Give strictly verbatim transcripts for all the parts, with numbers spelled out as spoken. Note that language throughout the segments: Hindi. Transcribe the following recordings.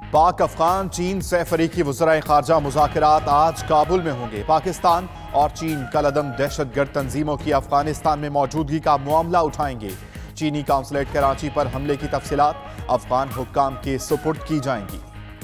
पाक अफगान चीन से फरीकी वज़राए खारजा मुज़ाकरात आज काबुल में होंगे। पाकिस्तान और चीन कलअदम दहशतगर्द तंजीमों की अफगानिस्तान में मौजूदगी का मामला उठाएंगे। चीनी काउंसलेट कराची पर हमले की तफसीलात अफगान हुक्काम के सुपुर्द की जाएंगी।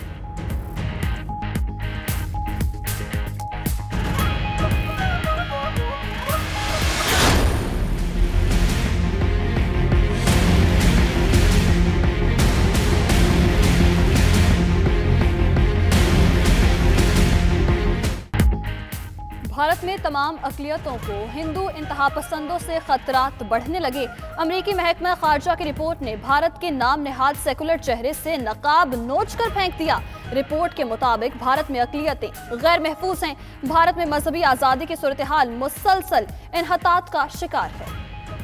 भारत में तमाम अक़लियतों को हिंदू इंतहा पसंदों से खतरात बढ़ने लगे। अमरीकी महकमा खारजा की रिपोर्ट ने भारत के नाम नेहाद सेकुलर चेहरे से नकाब नोच कर फेंक दिया। रिपोर्ट के मुताबिक भारत में अक़लियतें गैर महफूज हैं। भारत में मजहबी आज़ादी की सूरत हाल मुसलसल इन्हतात का शिकार है।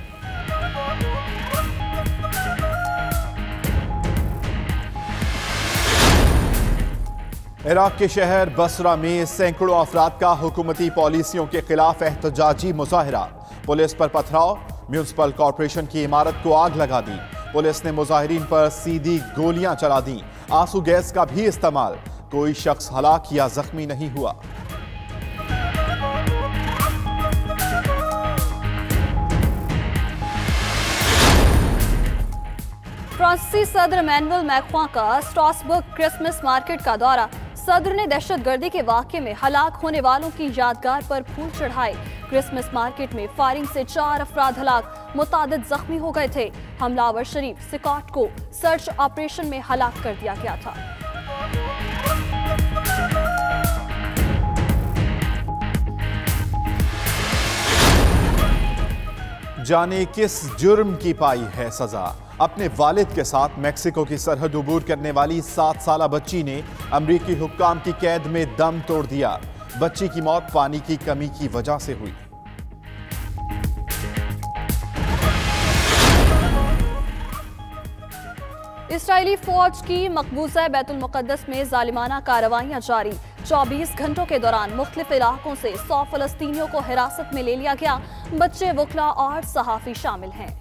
इराक के शहर बसरा में सैकड़ों अफराद का हुकूमती पॉलिसियों के खिलाफ एहतजाजी मुजाहिरा। पुलिस पर पथराव, म्यूनिसिपल कॉरपोरेशन की इमारत को आग लगा दी। पुलिस ने मुजाहिरीन पर सीधी गोलियां चला दी। आंसू गैस का भी इस्तेमाल। कोई शख्स हलाक या जख्मी नहीं हुआ। फ्रांसीसी सदर इमैनुअल मैक्रों का स्ट्रासबर्ग क्रिसमस मार्केट का दौरा। सदर ने दहशतगर्दी के वाक़े में हलाक होने वालों की यादगार पर फूल चढ़ाए। क्रिसमस मार्केट में फायरिंग से चार अफराद हलाक, मुतादिद जख्मी हो गए थे। हमलावर शरीफ सिकॉट को सर्च ऑपरेशन में हलाक कर दिया गया था। जाने किस जुर्म की पाई है सजा। अपने वालिद के साथ मैक्सिको की सरहद उबूर करने वाली सात साला बच्ची ने अमरीकी हुक्काम की कैद में दम तोड़ दिया। बच्ची की मौत पानी की कमी की वजह से हुई। इस्राएली फौज की मकबूजा बैतुल मुक़द्दस में जालिमाना कार्रवाइयां जारी। चौबीस घंटों के दौरान मुख्तलिफ इलाकों से सौ फलस्तीनियों को हिरासत में ले लिया गया। बच्चे, वकला और सहाफ़ी शामिल हैं।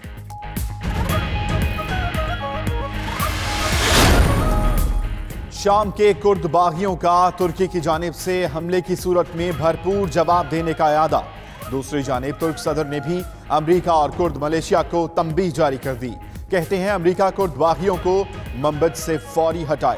शाम के कुर्द बागियों का तुर्की की जानिब से हमले की सूरत में भरपूर जवाब देने का इरादा। दूसरी जानिब तुर्क सदर ने भी अमरीका और कुर्द मलेशिया को तंबीह जारी कर दी। कहते हैं अमरीका कुर्द बागियों को मंबज से फौरी हटाए।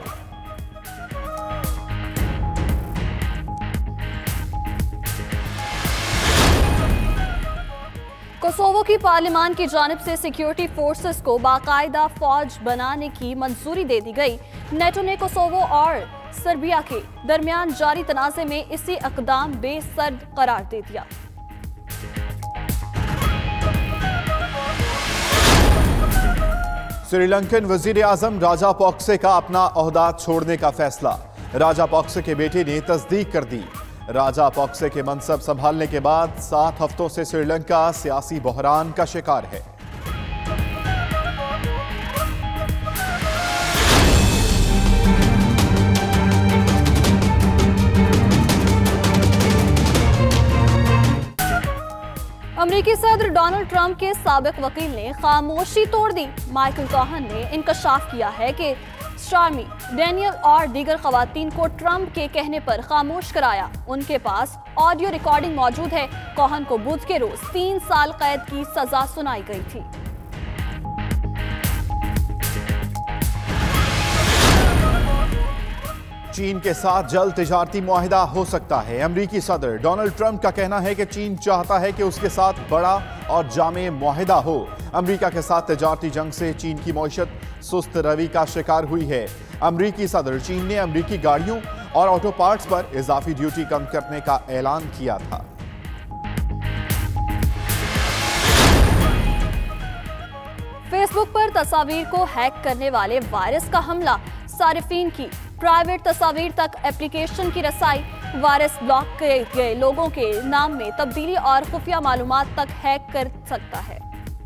कोसोवो की पार्लियामान की जानिब से सिक्योरिटी फोर्सेस को बाकायदा फौज बनाने की मंजूरी दे दी गई। नेटो ने कोसोवो और सर्बिया के दरमियान जारी तनाज़े में इसी इक़दाम बेसर्द करार दे दिया। श्रीलंकन वजीर आजम राजा पॉक्से का अपना ओहदा छोड़ने का फैसला। राजा पॉक्से के बेटे ने तस्दीक कर दी। राजा पॉक्से के मनसब संभालने के बाद सात हफ्तों से श्रीलंका सियासी बहरान का शिकार है। अमरीकी सदर डोनाल्ड ट्रंप के साबिक वकील ने खामोशी तोड़ दी। माइकल कोहन ने इंकशाफ किया है कि स्टार्मी डेनियल और दीगर खवातीन को ट्रंप के कहने पर खामोश कराया। उनके पास ऑडियो रिकॉर्डिंग मौजूद है। कोहन को बुध के रोज तीन साल कैद की सजा सुनाई गई थी। चीन के साथ जल्द तिजारती मुआहिदा हो सकता है। अमरीकी सदर डोनाल्ड ट्रंप का कहना है कि चीन चाहता है कि उसके साथ बड़ा और जामे मुआहिदा हो। अमरीका के साथ तिजारती जंग से चीन की मईशत सुस्त रवि का शिकार हुई है। अमरीकी सदर चीन ने अमरीकी गाड़ियों और ऑटो पार्ट्स पर इजाफी ड्यूटी कम करने का ऐलान किया था। फेसबुक पर तस्वीर को हैक करने वाले वायरस का हमला। सारिफीन की प्राइवेट तस्वीर तक एप्लीकेशन की रसाई। वायरस ब्लॉक किए गए लोगों के नाम में तब्दीली और खुफिया मालूमात तक हैक कर सकता है।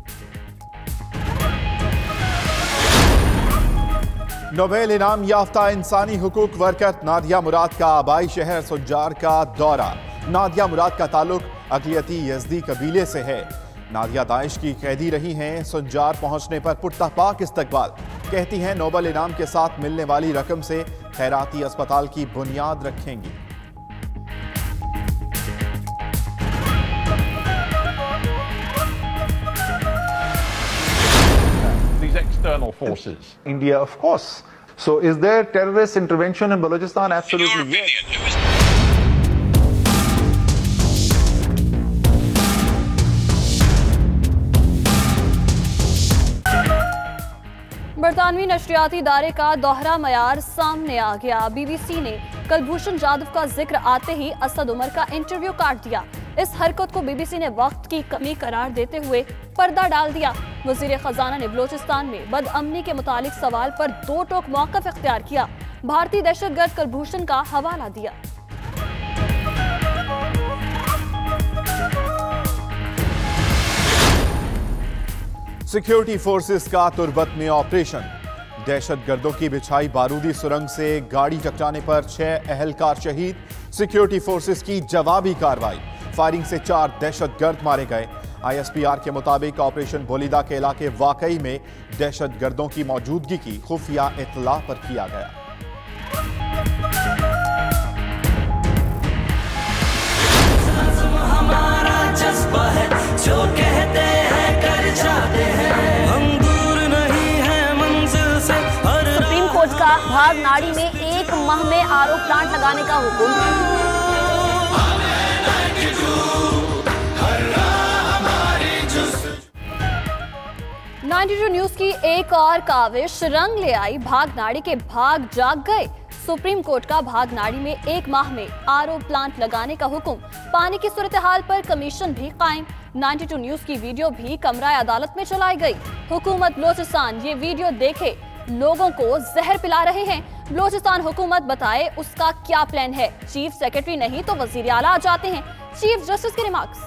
नोबेल इनाम याफ्ता इंसानी हुकूक वर्कर नादिया मुराद का आबाई शहर सुंजार का दौरा। नादिया मुराद का ताल्लुक अक़लियती यज़दी कबीले से है। नादिया दाइश की कैदी रही हैं। सुंजार पहुंचने पर पुरतहपाक इस्तकबाल। कहती हैं नोबल इनाम के साथ मिलने वाली रकम से खैराती अस्पताल की बुनियाद रखेंगी। These external forces. India, of course. So is there terrorist intervention in Baluchistan? Absolutely yes. बरतानवी नशरियाती इदारे का दोहरा मयार सामने आ गया। बीबीसी ने कुलभूषण जाधव का जिक्र आते ही असद उमर का इंटरव्यू काट दिया। इस हरकत को बीबीसी ने वक्त की कमी करार देते हुए पर्दा डाल दिया। वजीर खजाना ने बलूचिस्तान में बदअमनी के मुतालिक सवाल पर दो टोक मौक़िफ़ इख्तियार किया। भारतीय दहशतगर्द कुलभूषण का हवाला दिया। सिक्योरिटी फोर्सेस का तुर्बत में ऑपरेशन। दहशतगर्दों की बिछाई बारूदी सुरंग से गाड़ी टकराने पर छह अहलकार शहीद। सिक्योरिटी फोर्सेस की जवाबी कार्रवाई, फायरिंग से चार दहशतगर्द मारे गए। आईएसपीआर के मुताबिक ऑपरेशन बोलीदा के इलाके वाकई में दहशतगर्दों की मौजूदगी की खुफिया इत्तला पर किया गया। हमारा जज्बा है, जो कहते हैं कर जाते हैं, हम दूर नहीं है मंजिल से। सुप्रीम कोर्ट का भाग नाड़ी में एक माह में आरओ प्लांट लगाने का हुक्म। नाइन्टी टू न्यूज की एक और काविश रंग ले आई। भाग नाड़ी के भाग जाग गए। सुप्रीम कोर्ट का भाग नाड़ी में एक माह में आरओ प्लांट लगाने का हुक्म। पानी की सूरत हाल पर कमीशन भी कायम। नाइन्टी टू न्यूज की वीडियो भी कमरा अदालत में चलाई गई। हुकूमत बलूचिस्तान ये वीडियो देखे लोगों को जहर पिला रहे हैं। बलूचिस्तान हुकूमत बताए उसका क्या प्लान है। चीफ सेक्रेटरी नहीं तो वजीर आला आ जाते हैं। चीफ जस्टिस के रिमार्क्स।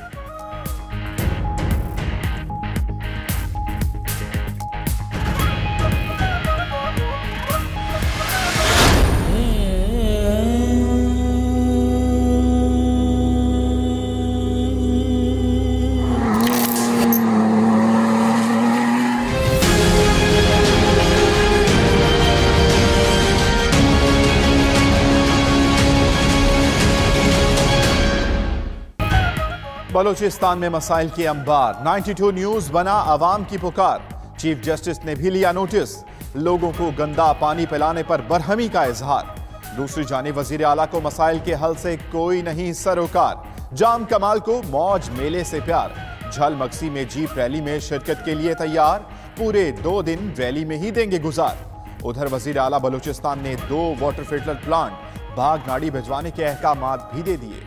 बलूचिस्तान में मसाइल के अंबार। नाइन्टी टू न्यूज बना आवाम की पुकार। चीफ जस्टिस ने भी लिया नोटिस। लोगों को गंदा पानी पिलाने पर बरहमी का इजहार। दूसरी जानिब वजीर आला को मसाइल के हल से कोई नहीं सरोकार। जाम कमाल को मौज मेले से प्यार। झल मक्सी में जीप रैली में शिरकत के लिए तैयार। पूरे दो दिन रैली में ही देंगे गुजार। उधर वजीर आला बलूचिस्तान ने दो वाटर फिल्टर प्लांट भाग नाड़ी भिजवाने के अहकामात भी दे दिए।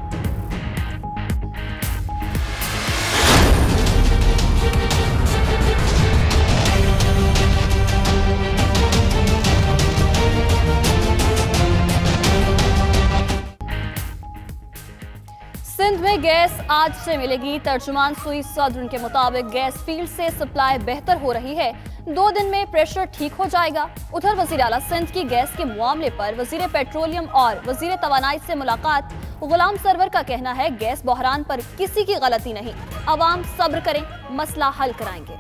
सिंध में गैस आज से मिलेगी। तर्जुमान सुई सदर के मुताबिक गैस फील्ड से सप्लाई बेहतर हो रही है। दो दिन में प्रेशर ठीक हो जाएगा। उधर वजीर आला सिंध की गैस के मामले पर वजीर पेट्रोलियम और वजीर तवानाई से मुलाकात। गुलाम सरवर का कहना है गैस बहरान पर किसी की गलती नहीं। अवाम सब्र करें, मसला हल कराएंगे।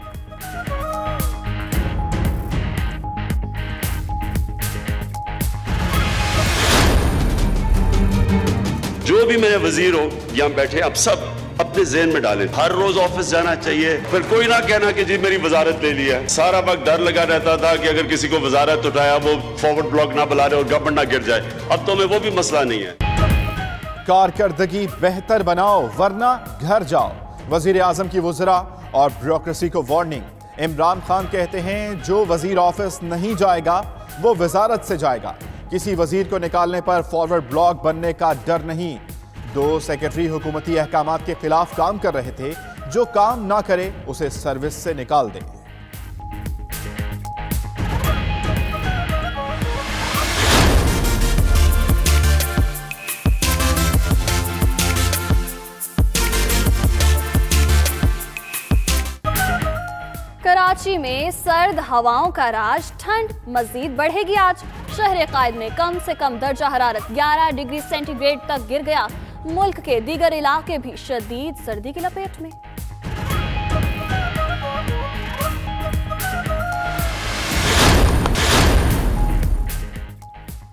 जो भी मेरे वजीर हो यहाँ बैठे, अब सब अपने ज़हन में डालें, हर रोज ऑफिस जाना चाहिए। फिर कोई ना कहना कि जी मेरी वजारत ले लिया। सारा वक्त डर लगा रहता था कि अगर किसी को वजारत उठाया वो फॉरवर्ड ब्लॉक ना बुला रहे और गवर्नमेंट ना गिर जाए। अब तो में वो भी मसला नहीं है। कारकर्दगी बेहतर बनाओ वरना घर जाओ। वजीर आजम की वज़रा और ब्यूरोक्रेसी को वार्निंग। इमरान खान कहते हैं जो वजीर ऑफिस नहीं जाएगा वो वजारत से जाएगा। किसी वजीर को निकालने पर फॉरवर्ड ब्लॉक बनने का डर नहीं। दो सेक्रेटरी हुकूमती अहकामात के खिलाफ काम कर रहे थे। जो काम ना करे उसे सर्विस से निकाल दें। कराची में सर्द हवाओं का राज। ठंड मजीद बढ़ेगी आज। शहर कायद में कम से कम दर्जा हरारत ग्यारह डिग्री सेंटीग्रेड तक गिर गया। मुल्क के दीगर इलाके भी शदीद सर्दी की लपेट में।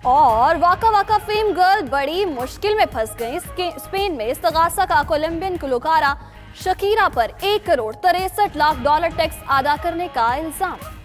और वाका वाका फेम गर्ल बड़ी मुश्किल में फंस गई। स्पेन में इस्तगासा का कोलंबियन गुलकारा शकीरा पर एक करोड़ तिरसठ लाख डॉलर टैक्स अदा करने का इल्जाम।